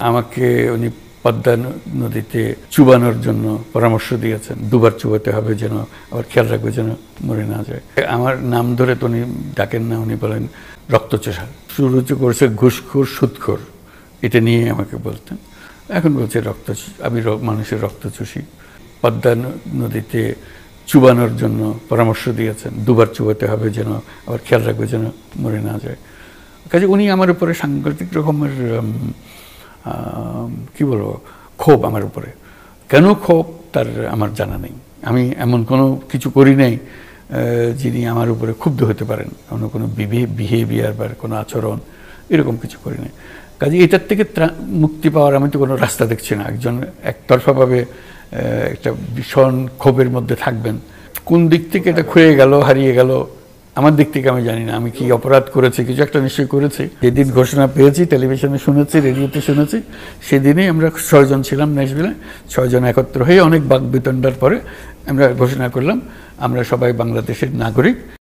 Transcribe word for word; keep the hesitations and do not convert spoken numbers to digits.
আমাকে উনি পদ্মা নদীতে চুবানোর জন্য পরামর্শ দিয়েছেন, দুবার চুবাতে হবে যেন, আবার খেয়াল রাখবে যেন মরে না যায়। আমার নাম ধরে তো উনি ডাকেন না, উনি বলেন রক্তচোষা। শুরু করছে ঘুষখোর সুদখোর, এটা নিয়ে আমাকে বলতেন। এখন বলছে রক্ত, আমি মানুষের রক্ত চুষি। পদ্মা নদীতে চুবানোর জন্য পরামর্শ দিয়েছেন, দুবার চুবাতে হবে যেন, আবার খেয়াল রাখবে যেন মরে না যায়। কাজে উনি আমার উপরে সাংঘাতিক রকমের কি বলবো ক্ষোভ আমার উপরে। কেন ক্ষোভ তার আমার জানা নেই। আমি এমন কোনো কিছু করি নাই যিনি আমার উপরে ক্ষুব্ধ হতে পারেন, কোনো কোনো বিহেভিয়ার বা কোনো আচরণ এরকম কিছু করি নাই। কাজে এটার থেকে মুক্তি পাওয়ার আমি তো কোনো রাস্তা দেখছি না। একজন একতরফাভাবে একটা ভীষণ ক্ষোভের মধ্যে থাকবেন, কোন দিক থেকে এটা ক্ষয়ে গেল, হারিয়ে গেল আমার দিক থেকে আমি জানি না। আমি কি অপরাধ করেছি, কিছু একটা নিশ্চয়ই করেছি। যেদিন ঘোষণা পেয়েছি, টেলিভিশনে শুনেছি, রেডিওতে শুনেছি, সেদিনই আমরা ছয়জন ছিলাম ন্যাশভিলে। ছয়জন একত্র হয়ে অনেক বাকবিতণ্ডার পরে আমরা ঘোষণা করলাম আমরা সবাই বাংলাদেশের নাগরিক।